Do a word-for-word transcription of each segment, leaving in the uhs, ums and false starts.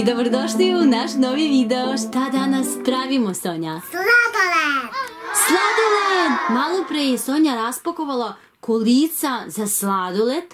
i dobrodošli u naš novi video. Šta danas pravimo, Sonja? Sladoled! Sladoled! Malo pre je Sonja raspakovala kolica za sladoled.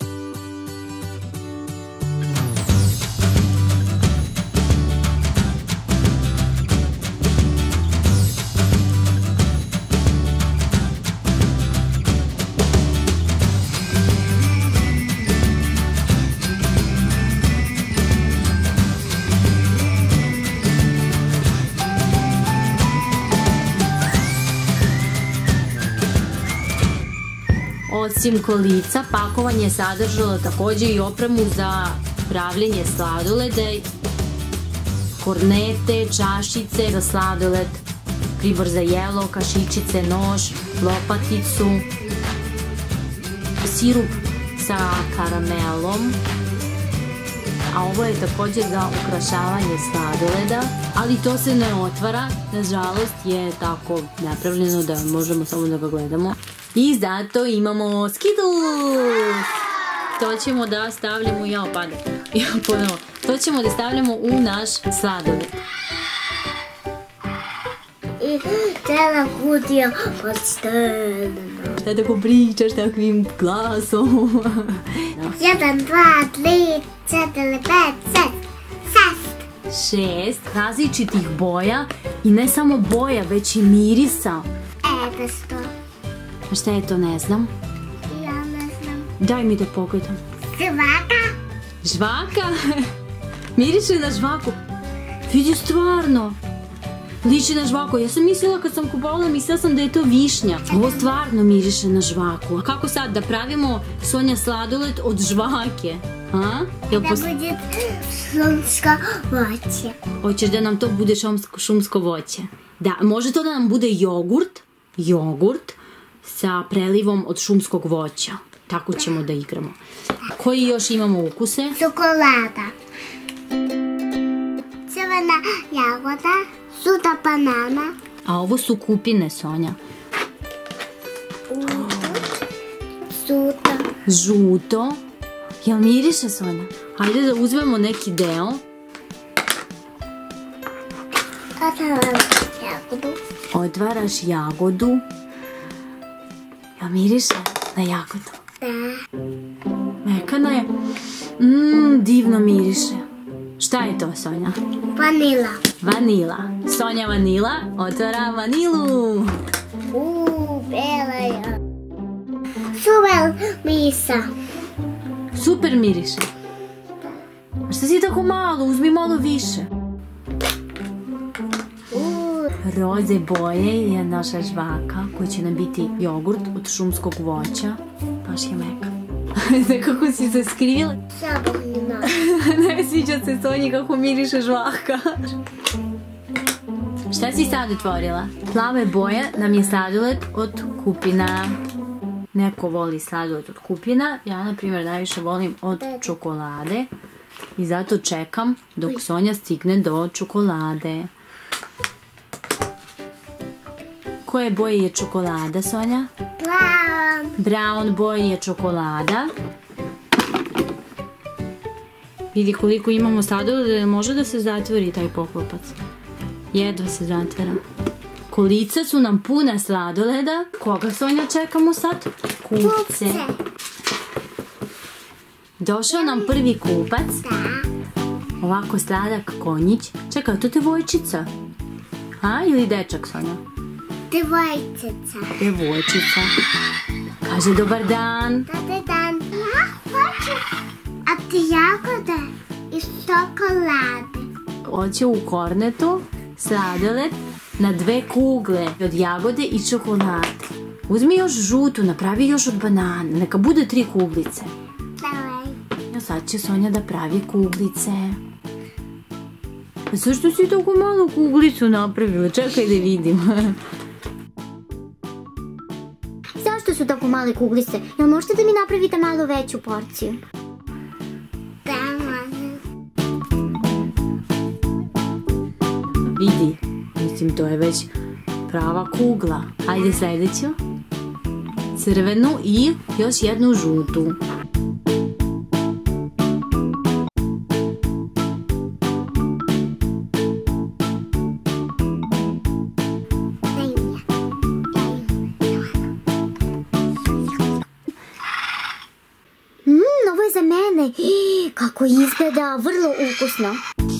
Osim kolica, pakovanje je sadržalo također i opremu za pravljenje sladoleda, kornete, čašice za sladoled, pribor za jelo, kašičice, nož, lopaticu, sirup sa karamelom, a ovo je također za ukrašavanje sladoleda, ali to se ne otvara, nažalost je tako napravljeno da možemo samo da ga gledamo. I zato imamo Skittles. To ćemo da stavljamo, jao pada, jao ponovo, to ćemo da stavljamo u naš sladoled. I cela kutija posteljena. Šta tako pričaš takvim glasom? Jedan, dva, tri, četiri, pet, šest. Šest. Šest različitih boja i ne samo boja, već i mirisa. E, da sto. A šta je to, ne znam? Ja ne znam. Daj mi da pogledam. Žvaka. Žvaka? Miriše na žvaku. Vidi, stvarno. Liči na žvaku. Ja sam mislila kad sam kupovala, mislila sam da je to višnja. Ovo stvarno miriše na žvaku. A kako sad da pravimo, Sonja, sladoled od žvake? A? Da bude šumsko voće. Hoćeš da nam to bude šumsko, šumsko voće? Da, može to da nam bude jogurt. Jogurt sa prelivom od šumskog voća. Tako ćemo da igramo. Koji još imamo ukuse? Čokolada. Crvena jagoda. Suta banana. A ovo su kupine, Sonja. Suta. Žuto. Jel miriše, Sonja? Hajde da uzmemo neki deo. Otvaram jagodu. Otvaraš jagodu. Jel miriše na jagodu? Da. Mekana je. Mmm, divno miriše. Šta je to, Sonja? Vanila. Vanila. Sonja vanila otvara vanilu. Uuu, bela je. Super misa. Super miriše. A šta si tako malo? Uzmi malo više. Roze boje je naša žvaka koja će nam biti jogurt od šumskog voća. Baš je meka. Nekako si se skrivila. Sabavnina. Ne sviđa se Sonji kako miriše žvaka. Šta si sad otvorila? Plave boje nam je sladoled od kupina. Neko voli sladoled od kupina. Ja, na primjer, najviše volim od čokolade. I zato čekam dok Sonja stigne do čokolade. Koje boje je čokolada, Sonja? Brown. Brown boje je čokolada. Vidi koliko imamo sladoleda, može da se zatvori taj poklopac. Jedva se zatvara. Kolica su nam puna sladoleda. Koga, Sonja, čekamo sad? Kupce. Došao nam prvi kupac. Da. Ovako sladak konjić. Čekaj, to je devojčica? A, ili dečak, Sonja? Devojčica. Devojčica. Kaže dobar dan. Dobar dan. Ja hoću od jagode i čokolade. Hoće u kornetu sladoled na dve kugle od jagode i čokolade. Uzmi još žutu, napravi još od banana. Neka bude tri kuglice. Davaj. A sad će Sonja da pravi kuglice. A zašto si tako malo kuglicu napravila? Čekaj da vidim. Zašto su tako male kuglice? Jel možete da mi napravite malo veću porciju? Da, može. Vidi, mislim to je već prava kugla. Ajde sljedeću. Crvenu i još jednu žutu. banane. Kako izgleda, vrlo ukusno.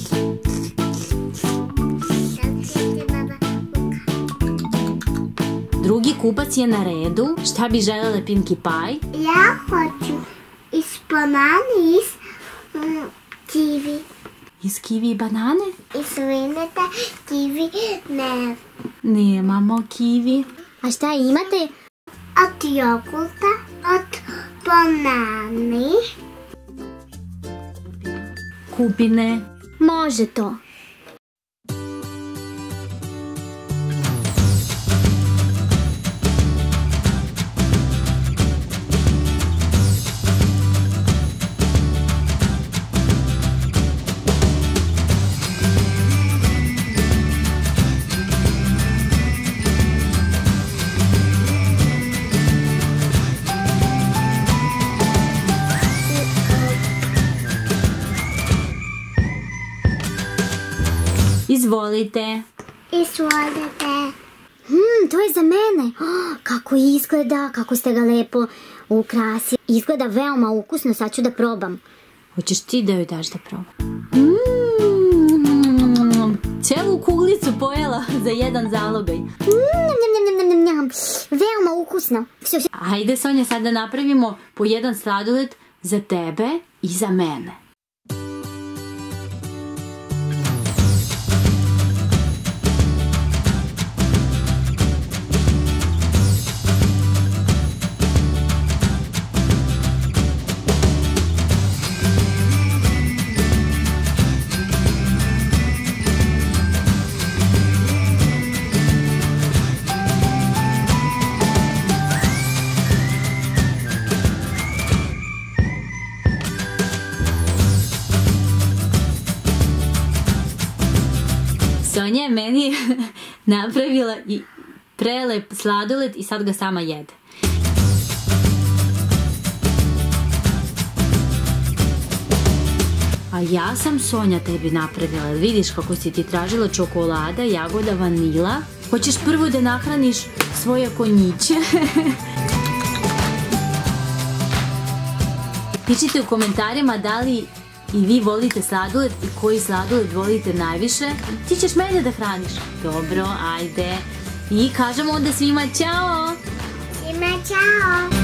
Drugi kupac je na redu. Šta bi željela Pinkie Pie? Ja hoću iz banane i iz mm, kiwi. Iz kiwi i banane? Izvinite, kiwi ne. Nemamo kiwi. A šta imate? Od jogurta, od banane. Kupine. Može to. Izvolite. Izvolite. Hmm, to je za mene. Oh, kako izgleda, kako ste ga lepo ukrasili. Izgleda veoma ukusno, sad ću da probam. Hoćeš ti da joj daš da probam? Mm, cijelu kuglicu pojela za jedan zalogaj. Mm, njam, njam, njam, njam. Veoma ukusno. Sve, sve. Ajde, Sonja, sad da napravimo po jedan sladoled za tebe i za mene. Sonja je meni napravila i prelep sladoled i sad ga sama jede. A ja sam, Sonja, tebi napravila. Vidiš kako si ti tražila čokolada, jagoda, vanila. Hoćeš prvo da nahraniš svoje konjiće? Pišite u komentarima da li i vi volite sladoled i koji sladoled volite najviše. Ti ćeš mene da hraniš. Dobro, ajde. I kažemo onda svima čao! Svima čao!